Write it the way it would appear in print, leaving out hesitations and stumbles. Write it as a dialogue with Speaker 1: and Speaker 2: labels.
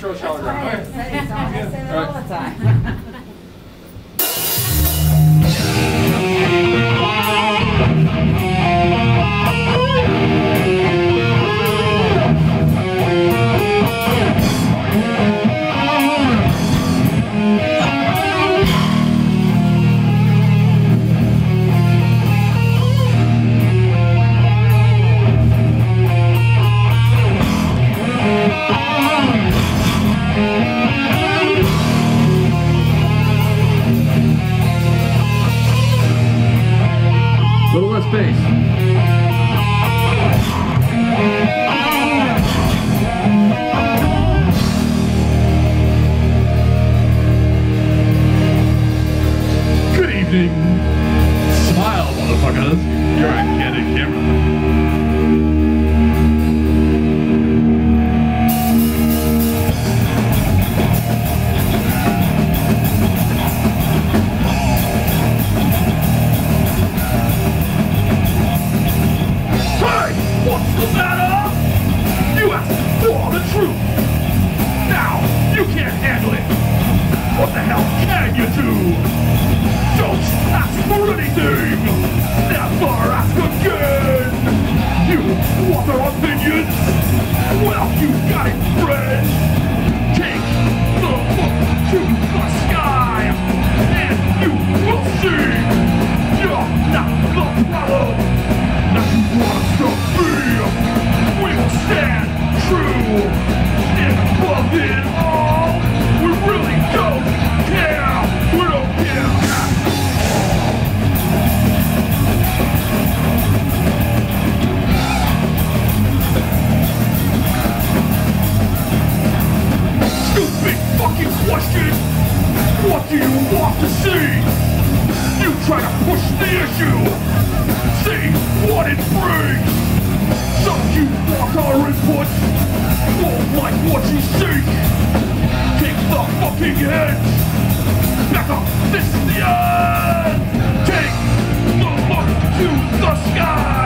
Speaker 1: That's right. I say that all the time.
Speaker 2: A little less bass. Good evening. Smile, motherfuckers. You're a candid camera.
Speaker 3: What's the matter? You asked for the truth. Now, you can't handle it. What the hell can you do? Don't ask for anything. Never ask again. You want our opinions? Well, you got it, friend. Take the book to the sky, and you will see. You're not the problem. Now you want us to be. We will stand true. And above it all, we really don't care. We don't care at all. Stupid fucking question. What do you want to see? You try to push the issue. See what it brings. Some you want our input, won't like what you see. Take the fucking edge. Back up, this is the end. Take the look to the sky.